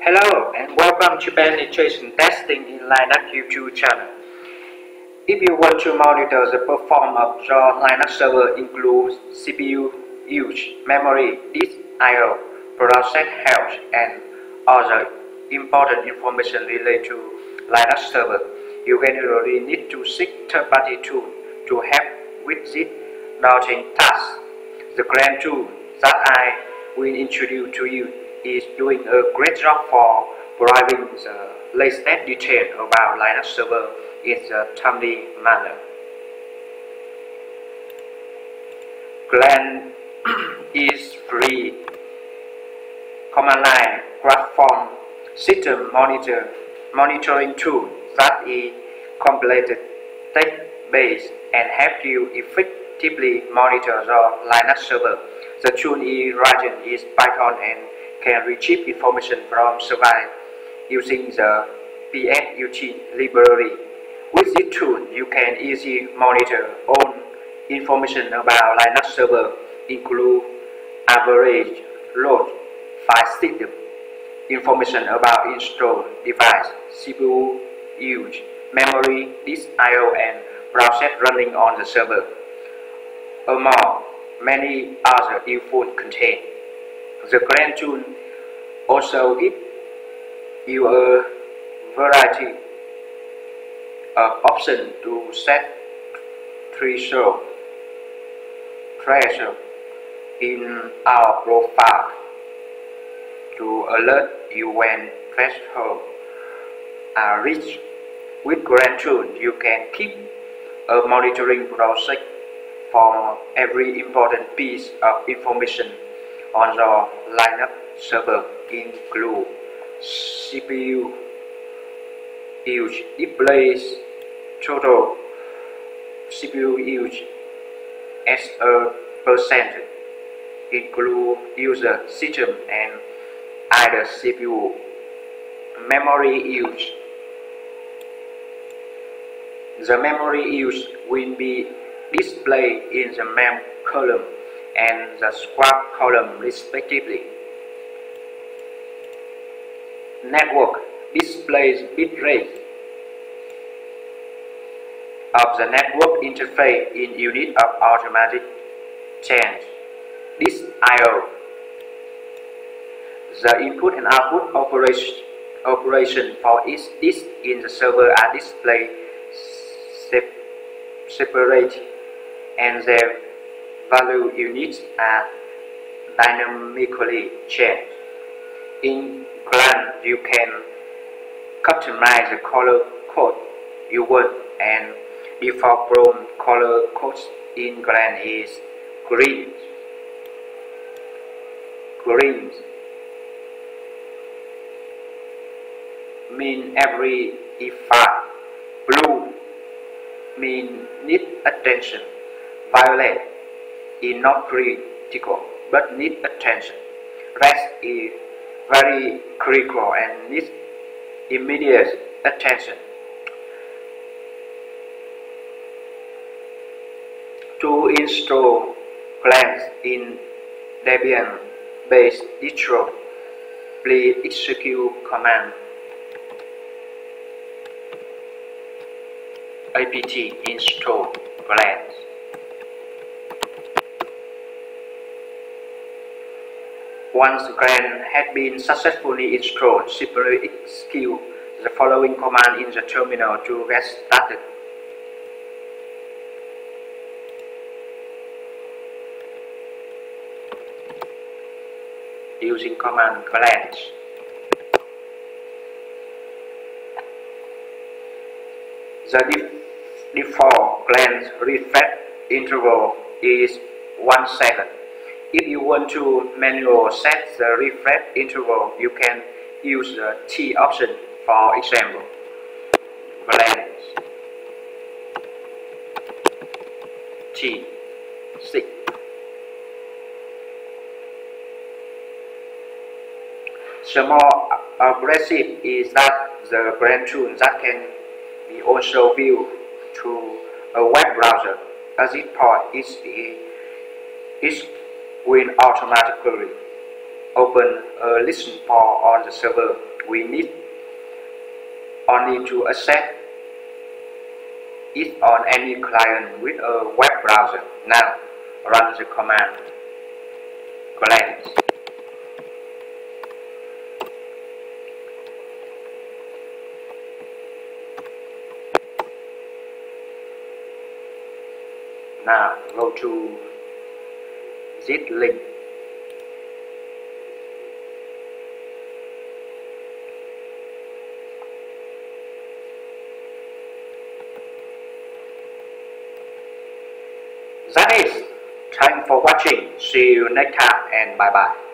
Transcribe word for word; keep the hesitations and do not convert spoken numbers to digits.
Hello and welcome to Penetration Testing in Linux YouTube channel. If you want to monitor the performance of your Linux server includes C P U use, memory, disk I O, process health, and other important information related to Linux server, you generally need to seek third-party tools to help with this daunting task. The grand tool that I will introduce to you is doing a great job for providing the latest detail about Linux server in a timely manner. Gland is free command line platform system monitor monitoring tool that is completed text-based and help you effectively monitor your Linux server. The tool is written in Python and can retrieve information from server using the P S utility library. With this tool, you can easily monitor all information about Linux server, include average load, file system, information about installed device, C P U use, memory, disk I O, and process running on the server, among many other useful content. The Grand tool also gives you a variety of options to set threshold threshold in our profile to alert you when thresholds are reached. With Grand tool, you can keep a monitoring process for every important piece of information on your Linux server, include C P U use, displays total C P U use as a percent, include user system and either C P U, memory use. The memory use will be displayed in the main column and the squad column respectively. Network displays bitrate of the network interface in unit of automatic change. Disk I O. The input and output operation, operation for each disk in the server are displayed separately, and their value units are dynamically changed. In Gland, you can customize the color code you want, and default prompt color code in Gland is green. Green mean every effect. Blue mean need attention. Violet is not critical but need attention. Red is very critical and needs immediate attention. To install Gland in Debian based distro, please execute command apt install Gland. Once Gland has been successfully installed, simply execute the following command in the terminal to get started. Using command Gland. The default Gland refresh interval is one second. If you want to manually set the refresh interval, you can use the T option. For example, Gland T six. The more aggressive is that the Grand tool that can be also viewed through a web browser. At this point, it, it will automatically open a listen port on the server. We need only to access it on any client with a web browser. Now run the command glance. Now go to this link. That is. Thanks for watching. See you next time and bye bye.